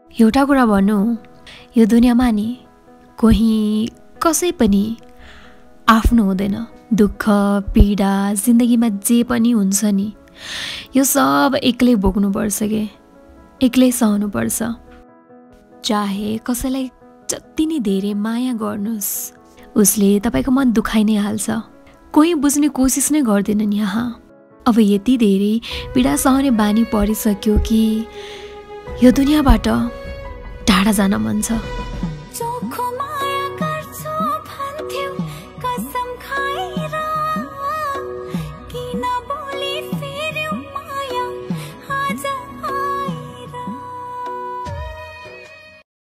एउटा कुरा भन्नु, यो दुनियाँमा नि कोही कसै पनि आफ्नो हुँदैन। दुःख पीडा जिन्दगीमा जे पनि हुन्छ नि, यो सब एक्लै भोग्नुपर्छ के, एक्लै सहनुपर्छ। चाहे कसैलाई जति नै धेरै माया गर्नुहोस्, उसले तपाईँको मन दुखाइ नै हाल्छ। कोही बुझ्ने कोसिस नै गर्दैनन् यहाँ। अब यति धेरै पीडा सहने बानी परिसक्यो कि यो दुनियाँबाट टाढा जान मन छ।